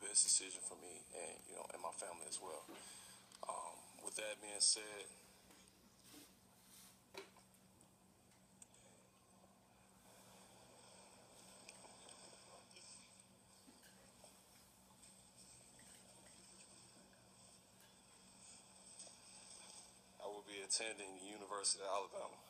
best decision for me and, you know, and my family as well. With that being said, I will be attending the University of Alabama.